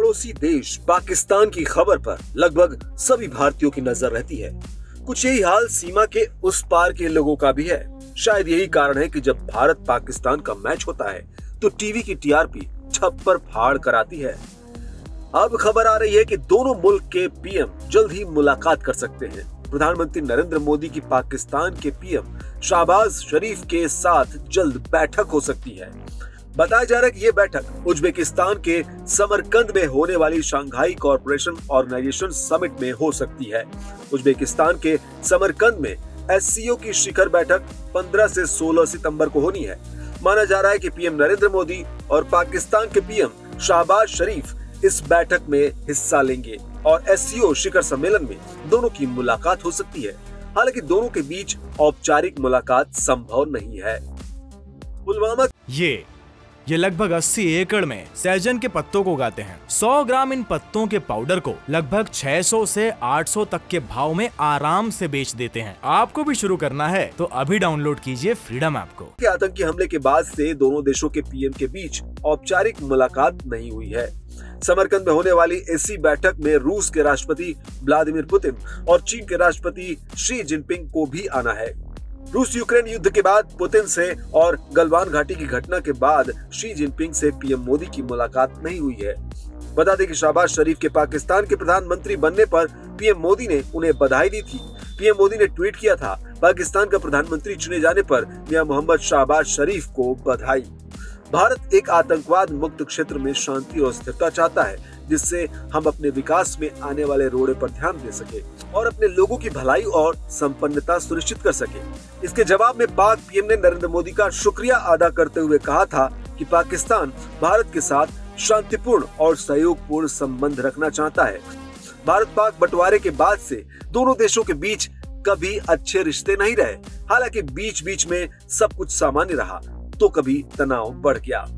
पड़ोसी देश पाकिस्तान की खबर पर लगभग सभी भारतीयों की नजर रहती है। कुछ यही हाल सीमा के उस पार के लोगों का भी है। शायद यही कारण है कि जब भारत पाकिस्तान का मैच होता है तो टीवी की टीआरपी छप्पर फाड़ कर आती है। अब खबर आ रही है कि दोनों मुल्क के पीएम जल्द ही मुलाकात कर सकते हैं। प्रधानमंत्री नरेंद्र मोदी की पाकिस्तान के पीएम शहबाज शरीफ के साथ जल्द बैठक हो सकती है। बताया जा रहा है कि यह बैठक उज्बेकिस्तान के समरकंद में होने वाली शंघाई कॉरपोरेशन ऑर्गेनाइजेशन समिट में हो सकती है। उज्बेकिस्तान के समरकंद में एससीओ की शिखर बैठक 15 से 16 सितंबर को होनी है। माना जा रहा है कि पीएम नरेंद्र मोदी और पाकिस्तान के पीएम शहबाज शरीफ इस बैठक में हिस्सा लेंगे और एससीओ शिखर सम्मेलन में दोनों की मुलाकात हो सकती है। हालांकि दोनों के बीच औपचारिक मुलाकात संभव नहीं है। पुलवामा ये लगभग 80 एकड़ में सहजन के पत्तों को उगाते हैं। 100 ग्राम इन पत्तों के पाउडर को लगभग 600 से 800 तक के भाव में आराम से बेच देते हैं। आपको भी शुरू करना है तो अभी डाउनलोड कीजिए फ्रीडम ऐप को। आतंकी हमले के बाद से दोनों देशों के पीएम के बीच औपचारिक मुलाकात नहीं हुई है। समरकंद में होने वाली इसी बैठक में रूस के राष्ट्रपति व्लादिमीर पुतिन और चीन के राष्ट्रपति शी जिनपिंग को भी आना है। रूस यूक्रेन युद्ध के बाद पुतिन से और गलवान घाटी की घटना के बाद शी जिनपिंग से पीएम मोदी की मुलाकात नहीं हुई है। बता दें कि शहबाज शरीफ के पाकिस्तान के प्रधानमंत्री बनने पर पीएम मोदी ने उन्हें बधाई दी थी। पीएम मोदी ने ट्वीट किया था, पाकिस्तान का प्रधानमंत्री चुने जाने पर मियां मोहम्मद शहबाज शरीफ को बधाई। भारत एक आतंकवाद मुक्त क्षेत्र में शांति और स्थिरता चाहता है, जिससे हम अपने विकास में आने वाले रोड़े पर ध्यान दे सके और अपने लोगों की भलाई और संपन्नता सुनिश्चित कर सके। इसके जवाब में पाक पीएम ने नरेंद्र मोदी का शुक्रिया अदा करते हुए कहा था कि पाकिस्तान भारत के साथ शांतिपूर्ण और सहयोगपूर्ण संबंध रखना चाहता है। भारत पाक बंटवारे के बाद से दोनों देशों के बीच कभी अच्छे रिश्ते नहीं रहे। हालांकि बीच बीच में सब कुछ सामान्य रहा तो कभी तनाव बढ़ गया।